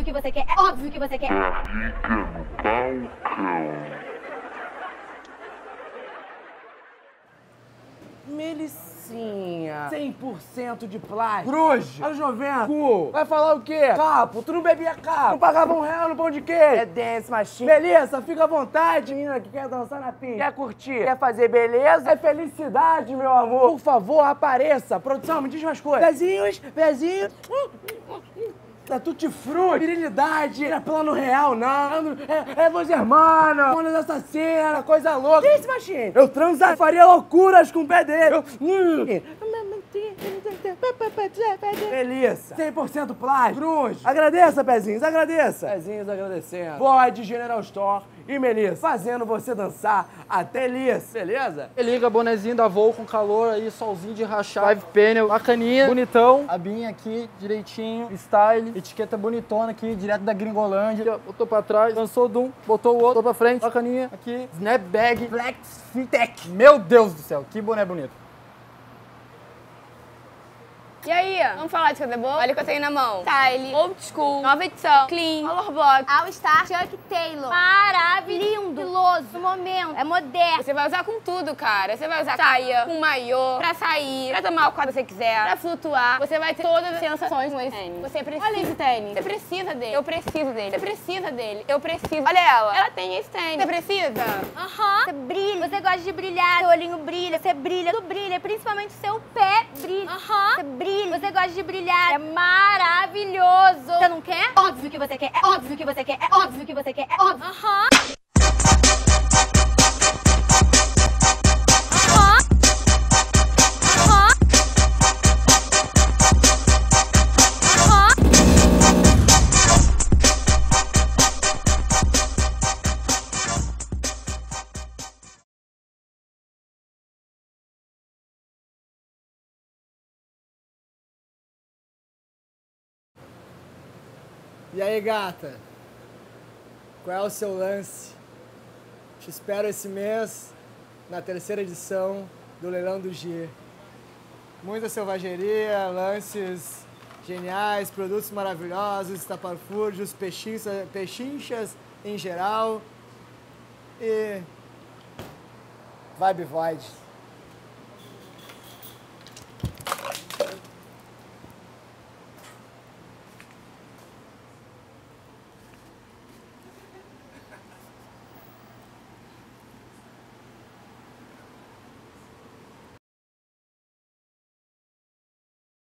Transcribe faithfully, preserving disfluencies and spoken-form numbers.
óbvio que você quer, é óbvio que você quer. Fica no balcão. Melicinha, cem por cento de plástico. Cruz, anos noventa, cu. Vai falar o quê? Capo, tu não bebia capo. Não pagava um real no pão de queijo. É dance machine. Beleza, fica à vontade. Menina que quer dançar na pista, quer curtir, quer fazer beleza, é felicidade, meu amor. Por favor, apareça. Produção, me diz umas coisas. Pezinhos, pezinhos. Tá tutti frutti, virilidade, não é plano real, não. É, é você, hermano, mano assassina, coisa louca. Que isso, machinho? Eu transa, faria loucuras com o pé dele. Eu... Melissa, cem por cento plástico. Cruz, agradeça, pezinhos, agradeça. Pezinhos agradecendo. Bode, General Store e Melissa, fazendo você dançar até liça, beleza? Liga, bonezinho da Voo com calor aí, solzinho de rachar, five panel, bacaninha, bonitão, abinha aqui, direitinho, style, etiqueta bonitona aqui, direto da Gringolândia, aqui, ó, botou pra trás, lançou o Doom, botou o outro, botou pra frente, bacaninha, aqui, Snapbag, Flex Fintech, meu Deus do céu, que boné bonito. E aí, vamos falar de coisa boa? Olha o que eu tenho na mão. Style, Old School, nova edição, Clean, Color Block, All Star, Chuck Taylor. Maravilhoso, lindo, estiloso, no momento, é moderno. Você vai usar com tudo, cara. Você vai usar saia, com maiô, pra sair, pra tomar o quando você quiser, pra flutuar. Você vai ter todas as sensações com esse tênis. Você precisa. Olha esse tênis. Você precisa dele. Eu preciso dele. Você precisa dele. Eu preciso. Olha ela. Ela tem esse tênis. Você precisa? Aham. Uhum. Você brilha. Você gosta de brilhar. Seu olhinho brilha. Você brilha. Tudo brilha. Principalmente seu pé brilha. Aham. Uhum. Você brilha. Você gosta de brilhar. É maravilhoso. Você não quer? Óbvio que você quer. É óbvio que você quer. É óbvio que você quer. É óbvio. Aham. Uhum. E aí, gata? Qual é o seu lance? Te espero esse mês na terceira edição do Leilão do G. Muita selvageria, lances geniais, produtos maravilhosos, estapafúrdios, pechinchas, pechinchas em geral e vibe void.